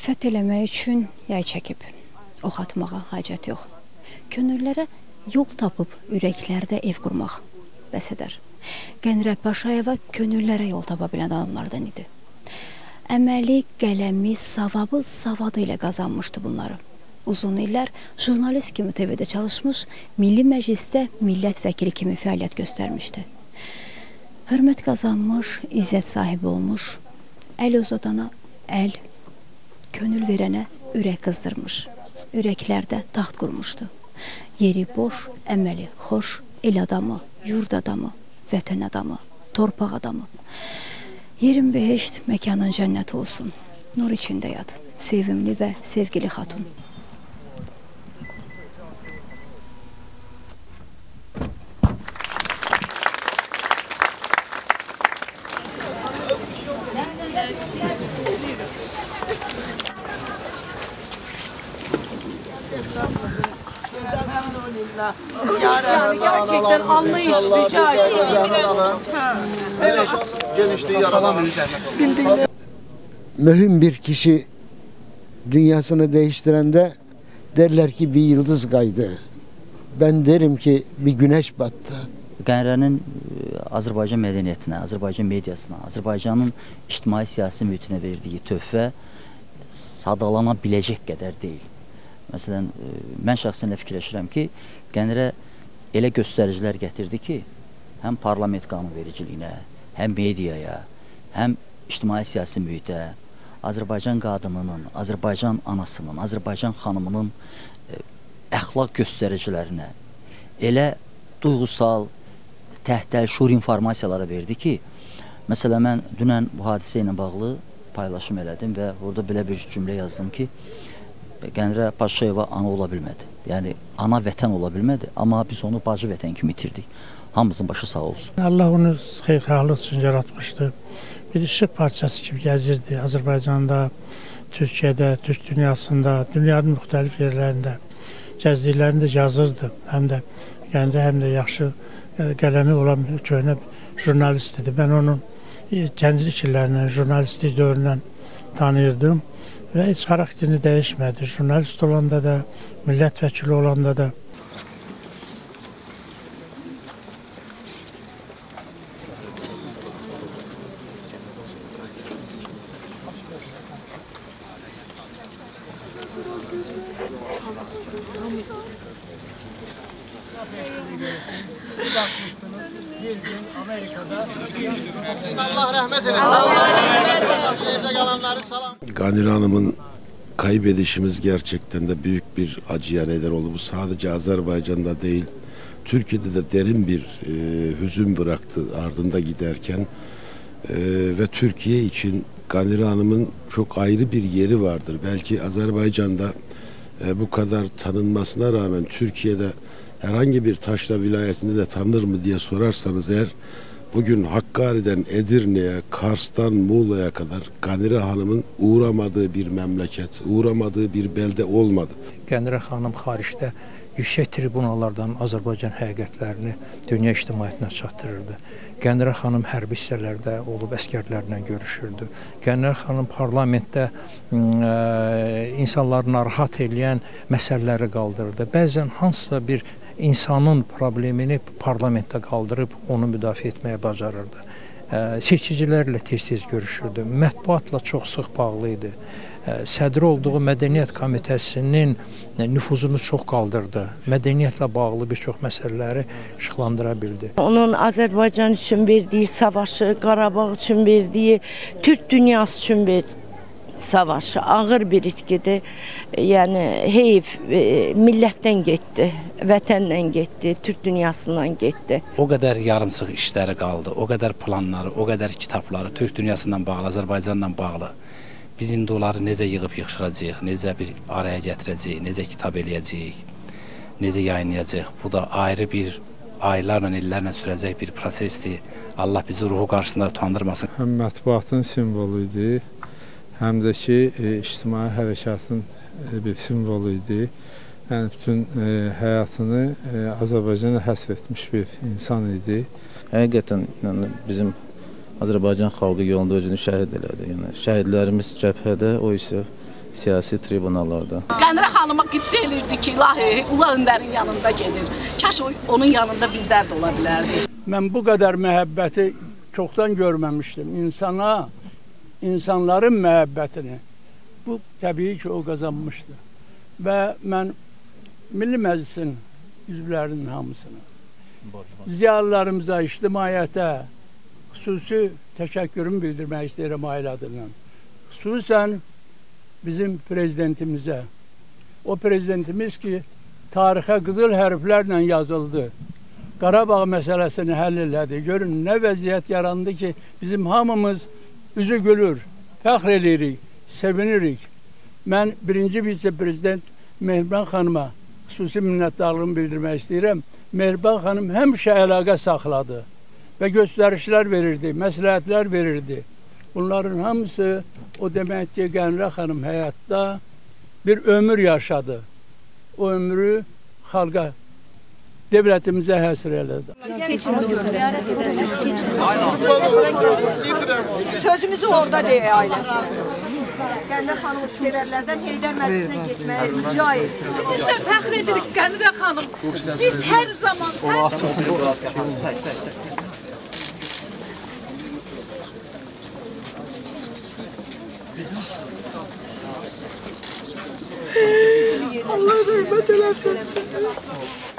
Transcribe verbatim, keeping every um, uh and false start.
Fəth eləmək üçün yay çəkib, ox atmağa hacət yox. Könüllərə yol tapıb ürəklərdə ev qurmaq bəs edər. Qənirə Paşayeva könüllərə yol tapa bilən adamlardan idi. Əməli, qələmi, savabı, savadı ilə qazanmışdı bunları. Uzun illər jurnalist kimi T V-də çalışmış, Milli Məclisdə millət vəkili kimi fəaliyyət göstərmişdi. Hörmət qazanmış, izzət sahibi olmuş, əl uzadana əl, könül verənə ürək qızdırmış, ürəklərdə taxt qurmuşdu. Yeri boş, əməli xoş, el adamı, yurd adamı, vətən adamı, torpaq adamı. Yerin behişt, məkanın cənnət olsun, nur içində yat, sevimli və sevgili xatun. Yani gerçekten anlayış rica ediyorum. Mühim bir kişi dünyasını değiştirende derler ki bir yıldız kaydı. Ben derim ki bir güneş battı. Qənirənin Azərbaycan mədəniyyətinə, Azərbaycan mediasına, Azərbaycanın ictimai siyasi mühitinə verdiyi töhfə sadalana biləcək qədər deyil. Məsələn, mən şəxsən də fikirləşirəm ki, Qənirə elə göstəricilər gətirdi ki, həm parlament qanunvericiliyinə, həm mediaya, həm ictimai siyasi mühitə, Azərbaycan qadınının, Azərbaycan anasının, Azərbaycan xanımının əxlaq göstəricilərinə elə duyğusal, təhtəlşur informasiyalara verdi ki, məsələn, mən dünən bu hadisə ilə bağlı paylaşım elədim və orada belə bir cümlə yazdım ki, Qənirə Paşayeva ana ola bilmədi. Yəni, ana vətən ola bilmədi, amma biz onu bacı vətən kimi itirdik. Hamımızın başı sağ olsun. Allah onu xeyirxahlıq üçün yaratmışdı. Bir işıq parçası kimi gəzirdi Azərbaycanda, Türkiyədə, Türk dünyasında, dünyanın müxtəlif yerlərində gəzdiklərində yazırdı. Həm də Qənirə həm də yaxşı qələmi olan köhnə jurnalist idi. Mən onun gənclik illərindən, jurnalistlik dövründən tanıyırdım. Və heç xarakterini dəyişmədi. Jurnalist olanda da, millət vəkili olanda da. Allah rahmet eylesin. Allah rahmet eylesin. Kalanları salam. Qənirə Hanım'ın kaybedişimiz gerçekten de büyük bir acıya neden oldu. Bu sadece Azerbaycan'da değil, Türkiye'de de derin bir e, hüzün bıraktı ardında giderken. E, ve Türkiye için Qənirə Hanım'ın çok ayrı bir yeri vardır. Belki Azerbaycan'da e, bu kadar tanınmasına rağmen Türkiye'de herhangi bir taşra vilayetinde de tanınır mı diye sorarsanız eğer, bugün Hakkari'den Edirne'ye, Kars'tan Muğla'ya kadar Qənirə Hanım'ın uğramadığı bir memleket, uğramadığı bir belde olmadı. Qənirə Hanım xaricdə yüksək tribunalardan Azərbaycan həqiqətlərini dünya ictimaiyyətinə çatdırırdı. Qənirə Hanım hərbi hissələrdə olub əskərlərlə görüşürdü. Qənirə Hanım parlamentdə e, insanları narahat edən məsələləri qaldırırdı. Bəzən hansısa bir insanın problemini parlamentdə qaldırıb onu müdafiə etməyə bacarırdı. E, seçicilərlə tez-tez görüşürdü. Mətbuatla çox sıx bağlı idi. E, sədri olduğu Mədəniyyət Komitəsinin nüfuzunu çox qaldırdı. Mədəniyyətlə bağlı bir çox məsələləri işıqlandıra bildi. Onun Azərbaycan üçün verdiyi savaşı, Qarabağ üçün verdiyi, Türk dünyası üçün verdiyi savaşı ağır bir itkidir. Yəni heyf e, millətdən getdi, vətəndən getdi, Türk dünyasından getdi. O qədər yarımçıq işləri qaldı, o qədər planları, o qədər kitabları Türk dünyasından bağlı, Azərbaycanla bağlı. Biz indi onları necə yığıb yığışdıracağıq, necə bir araya gətirəcəyik, necə kitab eləyəcəyik, necə yayınlayacağıq. Bu da ayrı bir aylarla, illərlə sürəcək bir prosesdir. Allah bizi ruhu qarşısında utandırmasın. Həm mətbuatın simvolu idi, həm də ki, e, ictimai hərəkatın e, bir simvolu idi. Yəni, bütün e, həyatını e, Azərbaycana həsr etmiş bir insan idi. Həqiqətən yəni, bizim Azərbaycan xalqı yolunda özünü şəhid elədi. Yəni, şəhidlərimiz cəbhədə, o isə siyasi tribunallarda. Qənirə xanıma qibtə elirdi ki, ilahi, Ulu Öndərin yanında gedir. Kaş onun yanında bizlər də ola bilərdi. Mən bu qədər məhəbbəti çoxdan görməmişdim. İnsana, insanların məhəbbətini bu təbii ki, o qazanmışdı. Və mən Milli Məclisin üzvlərinin hamısını, ziyalılarımıza, ictimaiyyətə xüsusi təşəkkürümü bildirmək istəyirəm ailə adından. Xüsusən bizim prezidentimizə. O prezidentimiz ki, tarixə qızıl hərflərlə yazıldı. Qarabağ məsələsini həll elədi. Görün, nə vəziyyət yarandı ki, bizim hamımız üzü gülür, fəxr edirik, sevinirik. Mən birinci vitse-prezident Mehriban xanıma xüsusi minnətdarlığımı bildirmək istəyirəm. Mehriban xanım həmişə əlaqə saxladı və göstərişlər verirdi, məsləhətlər verirdi. Bunların hamısı o demək ki, Qənirə xanım həyatda bir ömür yaşadı. O ömrü xalqa, devlətimizə həsr elədi. Sözümüzü orada deyək ailəsi. Qənirə xanımı sevərlərdən Heydər məclisinə getməyə rica edirik. Biz də fəxr edirik Qənirə xanım. Biz hər zaman, hər Allah rəhmət eləsin sizi.